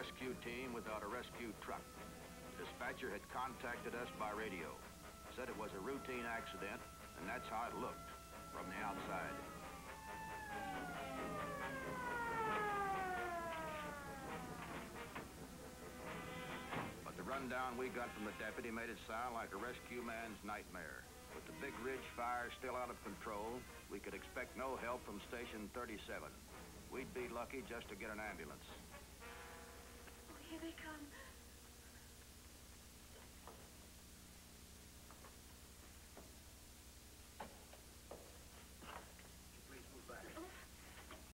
rescue team without a rescue truck. The dispatcher had contacted us by radio, said it was a routine accident, and that's how it looked from the outside. But the rundown we got from the deputy made it sound like a rescue man's nightmare. With the Big Ridge fire still out of control, we could expect no help from Station 37. We'd be lucky just to get an ambulance. Oh, here they come.